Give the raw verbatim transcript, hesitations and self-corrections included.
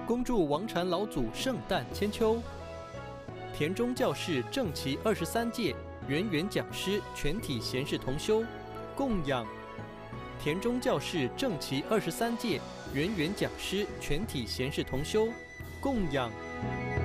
恭祝王禅老祖圣诞千秋。田中教室正旗二十三届圆圆讲师全体贤士同修供养。田中教室正旗二十三届圆圆讲师全体贤士同修供养。